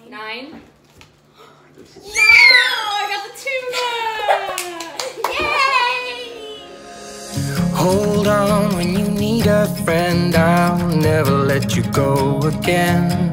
9. 9. No! I got the tuna! Yay! Hold on when you need a friend, I'll never let you go again.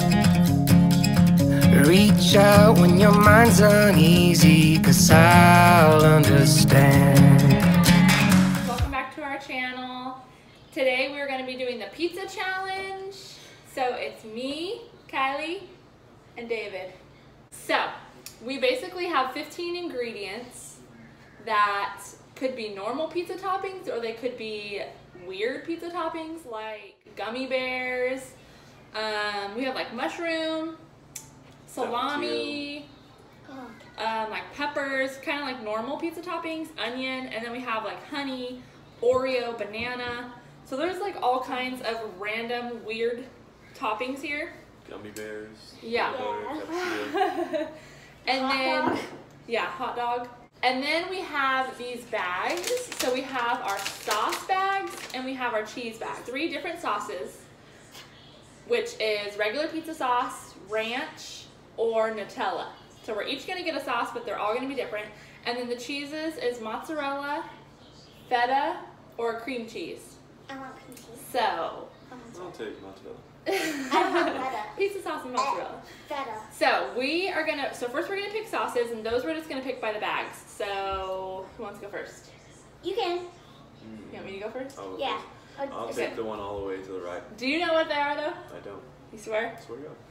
Reach out when your mind's uneasy, 'cause I'll understand. Welcome back to our channel. Today we're going to be doing the pizza challenge. So it's me, Kylie, and David. So we basically have 15 ingredients that could be normal pizza toppings or they could be weird pizza toppings like gummy bears. We have like mushroom, salami, like peppers, kind of like normal pizza toppings, onion, and then we have like honey, Oreo, banana. So there's like all kinds of random weird toppings here. Gummy bears. Yeah. Butter, And Hot then, dog. yeah, hot dog. And then we have these bags. So we have our sauce bags and we have our cheese bag. 3 different sauces, which is regular pizza sauce, ranch, or Nutella. So we're each gonna get a sauce, but they're all gonna be different. And then the cheeses is mozzarella, feta, or cream cheese. I want cream cheese. So, I'll take mozzarella. I don't want feta. pizza sauce and mozzarella. Feta. So first we're gonna pick sauces, and those we're just gonna pick by the bags. So who wants to go first? You can. You want me to go first? I'll go Yeah. first. I'll Okay. take the one all the way to the right. Do you know what they are though? I don't. You swear? I swear to God.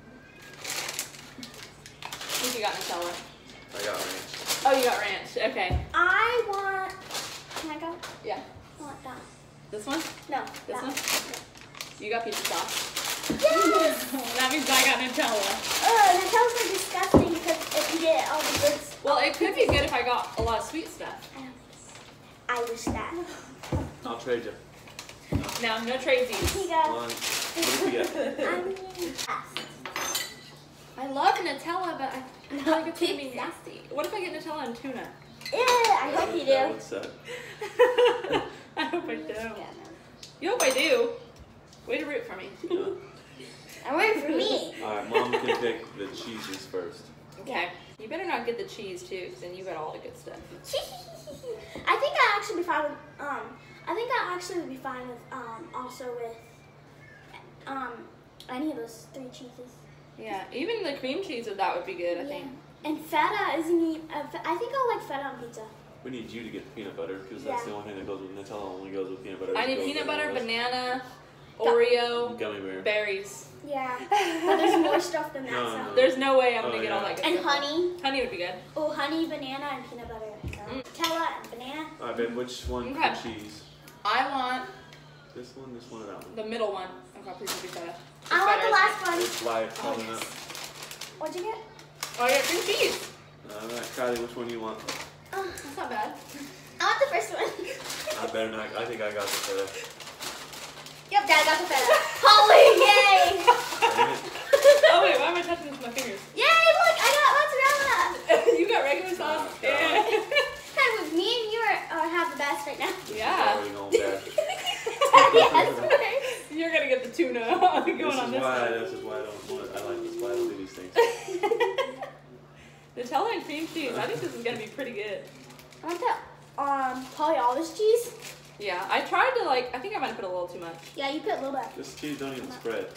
I think you got Nutella. I got ranch. Oh, you got ranch. Okay. I want. Can I go? Yeah. I want that. This one? No. This that one? You got pizza sauce. Yes! That means I got Nutella. Nutella's like disgusting because if you get all the good stuff. Well, it could be good if I got a lot of sweet stuff. I wish that. I'll trade you. No, no Here tradesies. you One. go. What did you get? I love Nutella, but I feel like it's gonna be Pizza. nasty. What if I get Nutella and tuna? I hope you That do. would suck. I hope I do. Yeah, You hope I do. Way to root for me. Yeah. I'm waiting for me. Alright, Mom can pick the cheeses first. Okay. You better not get the cheese too, because then you got all the good stuff. I think I'd actually be fine with I think I actually would be fine with also with any of those 3 cheeses. Yeah, even the cream cheese of that would be good, I Yeah. think. And feta isn't even, I think I'll like feta on pizza. We need you to get the peanut butter because that's Yeah. the only thing that goes with Nutella. Only goes with peanut butter. I need Goes peanut with butter, everything banana, Oreo, else. Gummy bear. berries. Yeah. But there's more stuff than that. No, so. no. There's no way I'm gonna Oh, get all yeah. that good And stuff. honey. Honey would be good. Oh, honey, banana, and peanut butter. So. Nutella and banana. Alright, babe, which one Okay. for cheese? I want This one, or that one? the middle one. Okay, please be feta. I want the last one. It's light, probably yes. not. What'd you get? Oh, I got cream cheese. Alright, Kylie, which one do you want? That's not bad. I want the first one. I better not. I think I got the feta. Yep, Dad got the feta. Holy yay! Dang it. Oh wait, why am I touching this with my fingers? Yay! Look, I got mozzarella. You got regular sauce? Oh, Yeah. Hey, with me and you have the best right now. Yeah. Already going bad. Yes, first. You're gonna get the tuna going on this one. This is why I don't want it. I like this why I don't do these things. Nutella and cream cheese. I think this is gonna be pretty good. I want the polyolive cheese. Yeah, I tried to I think I might have put a little too much. Yeah, you put a little bit. This cheese don't even spread.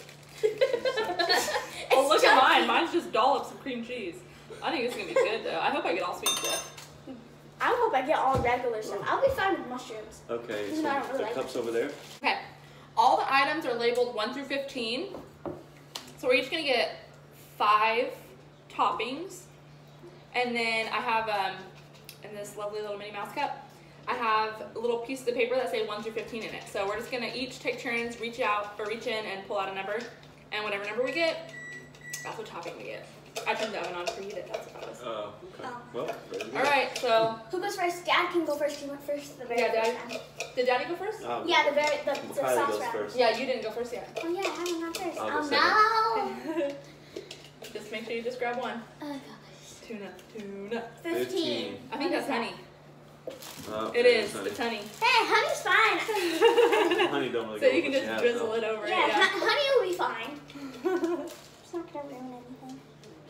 Oh, look at chunky. mine. Mine's just dollops of cream cheese. I think it's gonna be good though. I hope I get all sweet stuff. I hope I get all regular stuff. I'll be fine with mushrooms. Okay, Even though I don't so really the like cup's over there. Okay, all the items are labeled 1 through 15. So we're each gonna get 5 toppings. And then I have, in this lovely little Minnie Mouse cup, I have little pieces of paper that say 1 through 15 in it. So we're just gonna each take turns, reach in and pull out a number. And whatever number we get, that's what topping we get. I turned the oven on for you to test what it was. Oh, okay. Well, there we go. All right, so Who goes first? Dad can go first. He went first the very Yeah, first Dad. time. did Daddy go first? I'll Yeah, the Kylie sauce goes wrap. first. Yeah, you didn't go first yet. Oh yeah, I haven't gone first. I'll Oh go no. Just make sure you just grab one. Oh gosh. Tuna. 15. I think that's honey. Oh, It there's is. honey. It's honey. Hey, honey's fine. Honey don't really So go you with can what just have, drizzle though. it over Yeah, it. honey will be fine. It's not gonna ruin anything.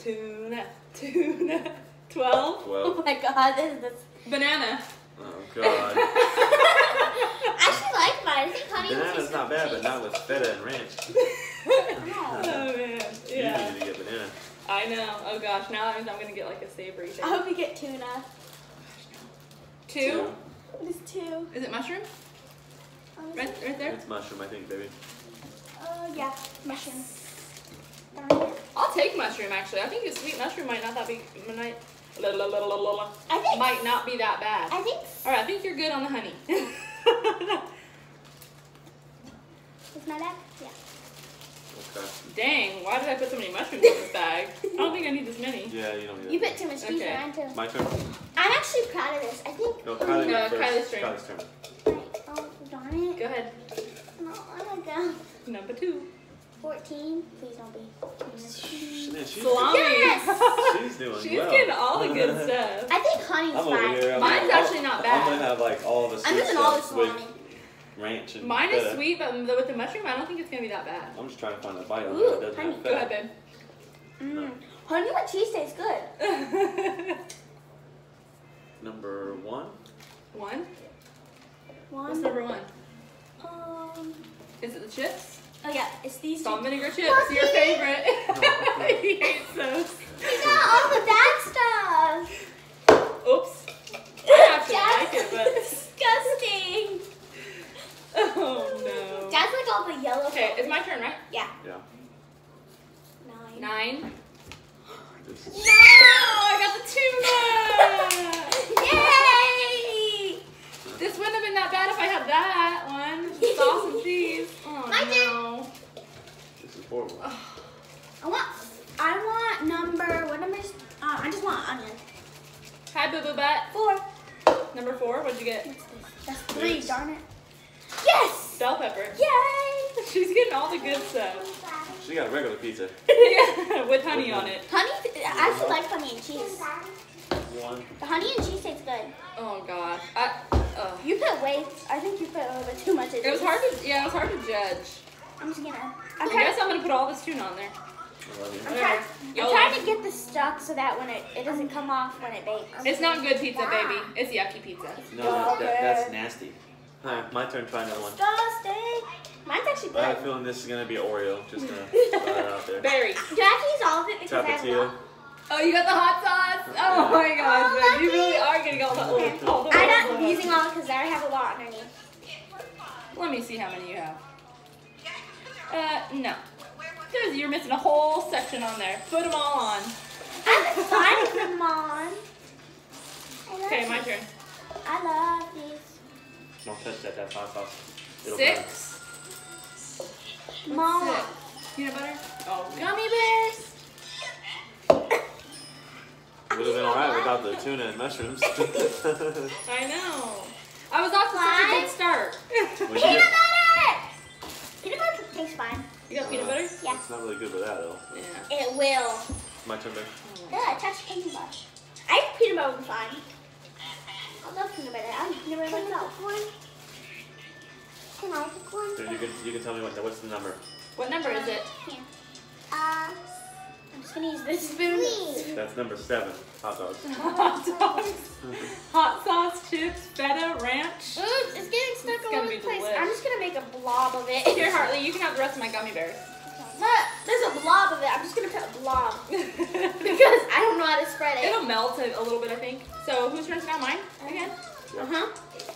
Tuna. 12. 12. Oh my god, this is this. Banana. Oh god. I actually like mine. I think honey would Banana's taste not bad, but cheese. not with feta and ranch. Oh man. You Yeah. need to get banana. I know. Oh gosh, now that means I'm gonna get like a savory thing. I hope you get tuna. 2. What is 2? Is it mushroom? Right there. It's mushroom, I think, baby. Yeah, mushroom. Darn it. I'll take mushroom actually. I think a sweet mushroom might not be I think. might not be that bad. I think. All right, I think you're good on the honey. Is my bag? Yeah. Okay. Dang, why did I put so many mushrooms in this bag? I don't think I need this many. Yeah, you don't need You that. put too much cheese Okay. in mine too. My turn? I'm actually proud of this. I think. No, Kylie No, went first. Kylie's turn. Kylie's turn. Oh, darn it. Go ahead. No, I'm gonna go. Number 2. 14. Please don't be. Man, Salami. Yes! she's doing She's well. getting all the good stuff. I think honey's I'm over fine. here. Mine's actually not bad. I'm gonna have like all the I'm sweet using all the stuff with salami. ranch and Mine is feta. sweet, but with the mushroom, I don't think it's gonna be that bad. I'm just trying to find a bite on Ooh, that doesn't honey. have Go feta. ahead, babe. Honey with cheese tastes good. Number 1. 1? What's One. number 1? Is it the chips? Oh yeah, it's these. Salt and vinegar chips, Lucky. your favorite. He hates those. These are all the bad stuff. Oops. I actually like it, but Disgusting. oh no. That's like all the yellow. Okay, it's my turn, right? Yeah. Yeah. 9. 9. This is No, I got the tuna. Yay! This wouldn't have been that bad if I had that one. Sauce and cheese. Oh My no. This is horrible. I want number. What number is? I just want onion. Hi, Boo Boo Butt. 4. Number 4. What'd you get? That's 3. Yes. Darn it. Yes! Bell pepper. Yay! She's getting all the good stuff. She got regular pizza. Yeah, with honey on it. Honey. I actually like honey and cheese. 1. The honey and cheese tastes good. Oh gosh. You put way. I think you put a little bit too much. It was hard to. Yeah, it was hard to judge. I'm just gonna. I guess I'm gonna put all this tuna on there. I love you. I'm Y'all trying like- to get this stuck so that when it doesn't come off when it bakes. It's not good pizza, baby. It's yucky pizza. No, that's nasty. Alright, my turn to try another one. Disgusting. Mine's actually I have a good. feeling this is going to be Oreo. Just going to throw that out there. Berries. Do I have to use all of it because I have a Tapatio. lot? Oh, you got the hot sauce. Oh my gosh, Oh, babe. You lucky. really are getting all the all the I'm hot not sauce. using all because I already have a lot underneath. Let me see how many you have. No. You're missing a whole section on there. Put them all on. I'm fine with them on. I love Okay, my these. turn. I love these. Don't touch that. That's hot sauce. It'll 6. Mom. Six. Peanut butter. Oh, gummy bears. It would have been alright without the tuna and mushrooms. I know. I was off to such a good start. When you Peanut get- butter! Peanut butter tastes fine. You got peanut butter? Yeah. It's not really good with that though. Yeah. It will. My turn, babe. Yeah, touch peanut butter. I think peanut butter will be fine. I love peanut butter. I like peanut butter myself. Can I pick one? Here, you can tell me what's the number. What number is it? Here. I'm just gonna use this spoon. That's number 7. Hot dogs. Hot dogs. Hot sauce, chips, feta, ranch. Oops, it's getting stuck It's all gonna over be the place. delish. I'm just gonna make a blob of it. Here, Hartley, you can have the rest of my gummy bears. Look, there's a blob of it. I'm just gonna put a blob because I don't know how to spread it. It'll melt a little bit, I think. So whose turn is now? Mine again? Uh-huh.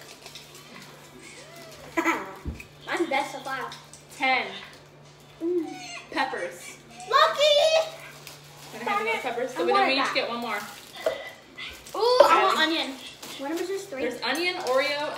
Mine's best so far. 10 peppers. Lucky! Can I have the peppers? So I then want we it each back. get one more. Ooh, I want onion. What number is this? 3? There's onion, Oreo,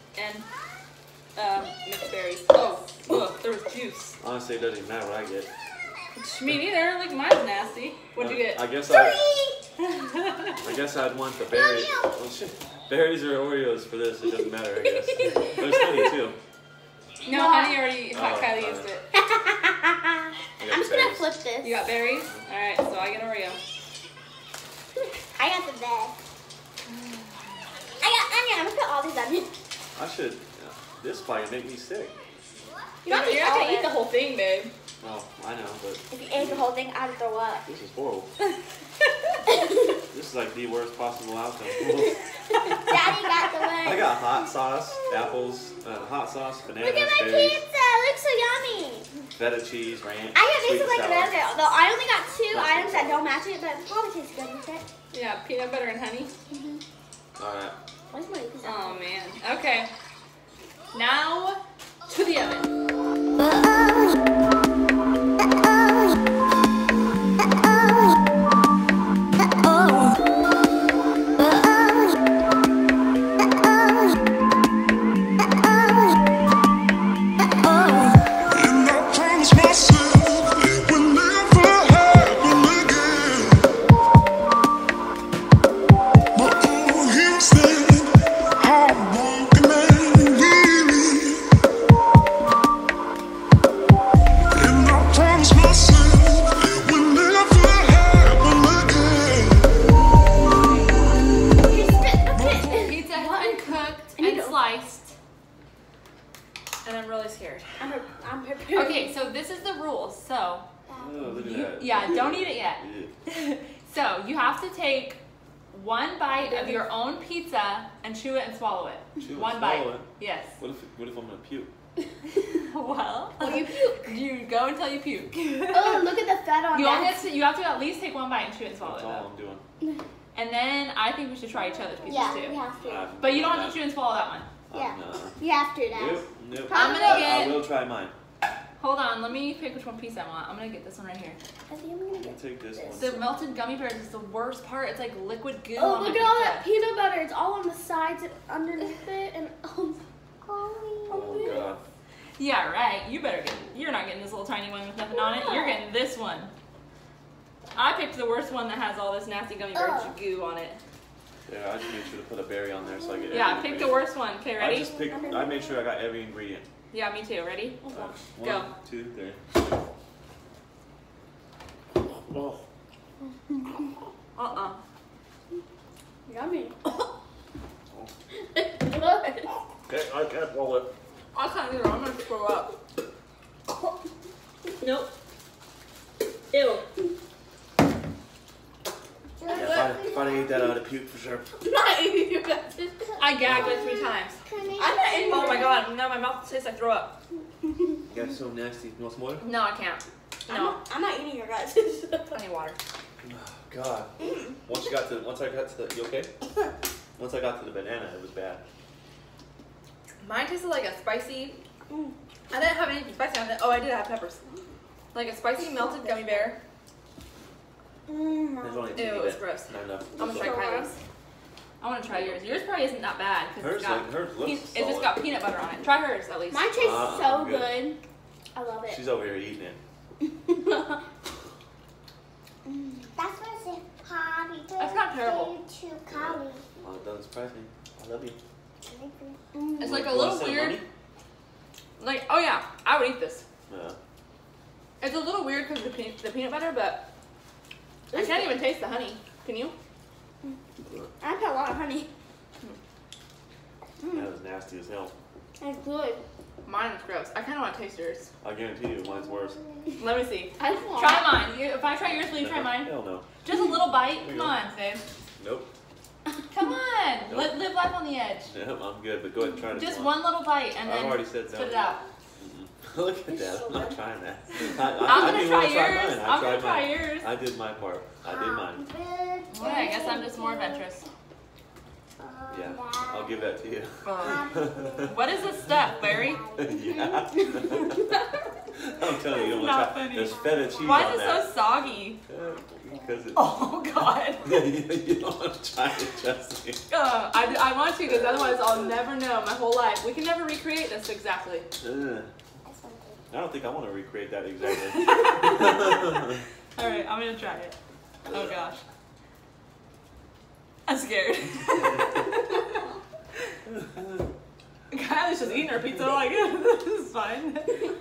and mixed berries. Oh, ugh, there was juice. Honestly, it doesn't even matter what I get. Me neither. Like mine's nasty. What'd you get? I guess 3! I guess I'd want the berries. Oh shit. Berries or Oreos for this. It doesn't matter. I guess. There's honey too. No, What? honey already. Oh, Kylie fine. used it. I I'm got just gonna berries. flip this. You got berries. All right, so I get Oreo. I got the best. I got onion. I'm gonna put all these onions. I should. This might make me sick. You don't You're need not all gonna of eat the it. whole thing, babe. Oh, I know, but If you ate the whole thing, I'd throw up. this is horrible. This is like the worst possible outcome. Daddy got the I worst. got hot sauce, apples, hot sauce, bananas, Look at my berries, pizza. It looks so yummy. feta cheese, ranch, I got sweet this like and a sour. little though. I only got 2 That's items that good. don't match it, but it probably tastes good with it. Yeah, peanut butter and honey. Alright. Where's my pizza? Oh man. Okay. Now to the oven. And I promised myself it would never happen again. But oh, here's that heartbroken and weary. And I promised myself it would never happen again. Pizza has been cooked and sliced. And I'm really scared. I'm prepared. Okay, so this is the rules. So, Oh, look at that. yeah, don't eat it yet. Yeah. So, you have to take one bite of your own pizza and chew it and swallow it. Chew and one swallow bite. it? Yes. What if I'm gonna puke? Well, you puke. you go until you puke. Oh, look at the fat on You only that. have to at least take one bite and chew it and swallow That's it. all Though. I'm doing. And then I think we should try each other's pizzas Yeah, too. we have to. But you don't have to chew and swallow that one. Yeah. No. You have to, Dad. Nope. Nope. I'm gonna I get- will try mine. Hold on, let me pick which one piece I want. I'm gonna get this one right here. I think I'm gonna I'll get. take this one. The melted gummy bears is the worst part. It's like liquid goo Oh, on my look at all pizza. that peanut butter. It's all on the sides and underneath it, and Oh god. Yeah, right. You're not getting this little tiny one with nothing on it. You're getting this one. I picked the worst one that has all this nasty gummy bear Oh. goo on it. Yeah, I just made sure to put a berry on there so I get every Yeah, pick the ingredient. worst one. Okay, ready? I made sure I got every ingredient. Yeah, me too. Ready? One, Go. 2, 3. Oh. Uh-uh. yummy. Okay, I can't roll it. I can't either. I'm gonna throw up. Nope. Ew. Yeah, if I ate that, I would have puked for sure. I gagged like 3 times. I'm not eating. Oh my god. No, my mouth tastes like throw up. Yeah, so nasty. You want some water? No, I can't. No. I'm not eating your guys'. I need water. Oh, God. Once I got to the, you okay? Once I got to the banana, it was bad. Mine tasted like a spicy. I didn't have anything spicy on it. Oh, I did have peppers. Like a spicy melted gummy bear. There's only a Ew, teeny it was bit. gross. Not enough. I'm gonna try Kylie's. I want to try yours. Yours probably isn't that bad because Hers looks it just solid. got peanut butter on it. Try hers at least. Mine tastes so I'm good. good. I love it. She's over here eating it. That's what I said. Happy birthday That's not terrible. to Kylie. Oh, it doesn't surprise me. I love you. It's like a You wanna little send weird. money? Like, oh yeah, I would eat this. Yeah. It's a little weird because of the peanut butter, but I can't even taste the honey. Can you? I put a lot of honey. That was nasty as hell. It's good. Mine is gross. I kind of want to taste yours. I guarantee you, mine's worse. Let me see. I Try mine. If I try yours, will you try mine? Hell no. Just a little bite. There you Come go. on, babe. Nope. Come on. Nope. Live life on the edge. Yeah, I'm good, but go ahead and try it. if Just you want. one little bite and I've then already said spit no. it out. Look at that. I'm not trying that. I'm gonna try yours. Mine. I'm gonna tried try mine. yours. I did my part. I did mine. Well, I guess I'm just more adventurous. Yeah, I'll give that to you. What is this stuff, Barry? Yeah. I'm telling you, you don't Not want to try. funny. There's feta cheese Why on is it that. so soggy? Because it's. Oh God. You don't want to try it, trust me. I want to because otherwise I'll never know my whole life. We can never recreate this exactly. I don't think I want to recreate that exactly. All right, I'm gonna try it. Oh gosh. I'm scared. Kylie's just eating her pizza like, this is fine.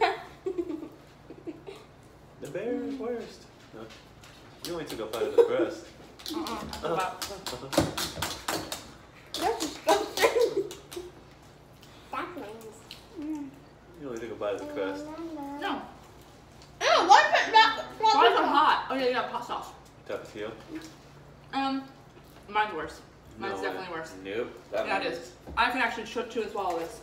The bear is worst. No. You only took a bite of the crust. That's about- That's disgusting. That means. You only took a bite of the crust. No. Ew! Oh yeah, you got hot sauce. Tapatio? Mine's worse. Mine's No definitely way. worse. Nope. Yeah, it is. I can actually chew and swallow this.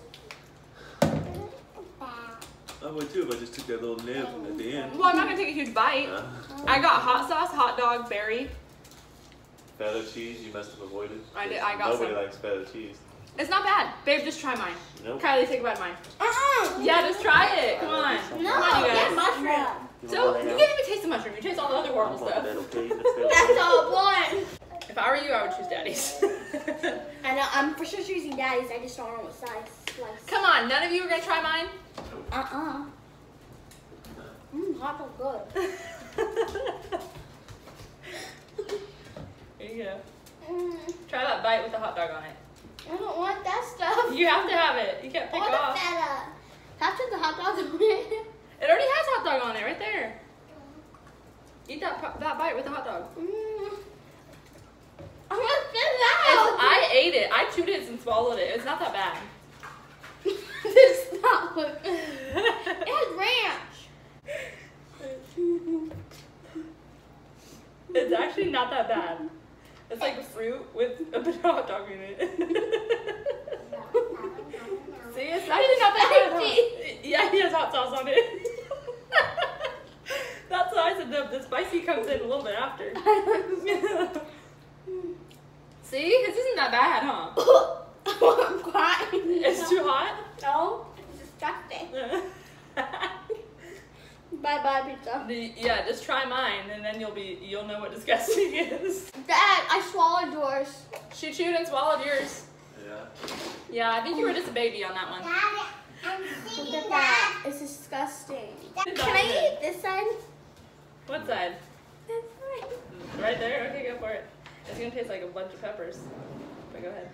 I would too if I just took that little nib at the end. Well, I'm not gonna take a huge bite. I got hot sauce, hot dog, berry. Feta cheese you must have avoided. I did- I got Nobody some. likes feta cheese. It's not bad. Babe, just try mine. Nope. Kylie, take a bite of mine. Uh-uh. Yeah, just try it. Come on. No, Come on, you yeah, guys. mushroom. So, you can't even taste the mushroom. You taste all the other horrible stuff. That's all one. If I were you, I would choose Daddy's. I know, I'm for sure choosing Daddy's. I just don't know what size. Slice. Come on, none of you are gonna try mine? Hot dog good. Here you go. Try that bite with the hot dog on it. I don't want that stuff. You have to have it. You can't pick I want off. the feta. After the hot dog on it. It already has hot dog on it right there. Eat that bite with the hot dog. I'm gonna spit it out. I ate it. I chewed it and swallowed it. It's not that bad. This is not what. It has ranch. It's actually not that bad. It's like a fruit with a bit of hot dog in it. See, it's actually not that bad. Huh? Yeah, he has hot sauce on it. That's why I said the spicy comes in a little bit after. See, this isn't that bad, huh? I'm crying. It's too hot? No, it's disgusting. Bye bye pizza. Yeah, just try mine and then you'll know what disgusting is. Dad, I swallowed yours. She chewed and swallowed yours. Yeah. Yeah, I think you were just a baby on that one. Look at that. It's disgusting. Can I eat this side? What side? This side. Right there? Okay, go for it. It's gonna taste like a bunch of peppers. But go ahead.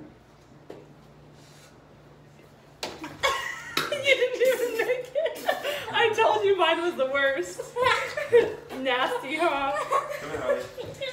You didn't even make it. I told you mine was the worst. Nasty, huh? Come here, Harley.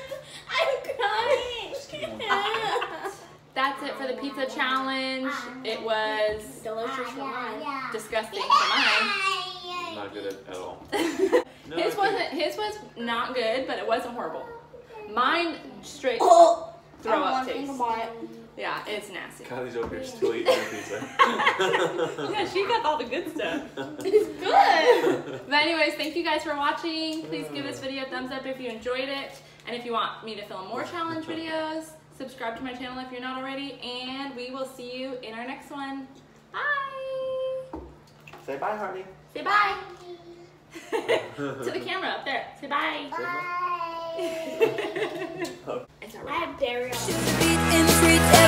I'm crying. That's it for the pizza challenge. It was Delicious for mine. disgusting for mine. Not good at all. No, His was not good, but it wasn't horrible. Mine straight Oh, throw I don't up want to think taste. about it. Yeah, it's nasty. Kylie's over here still eating her pizza. Yeah, she got all the good stuff. It's good. But anyways, thank you guys for watching. Please give this video a thumbs up if you enjoyed it. And if you want me to film more challenge videos, subscribe to my channel if you're not already. And we will see you in our next one. Bye. Say bye, Harley. Say bye. To the camera up there. Say bye. Bye. It's I have burial. Beat in streets.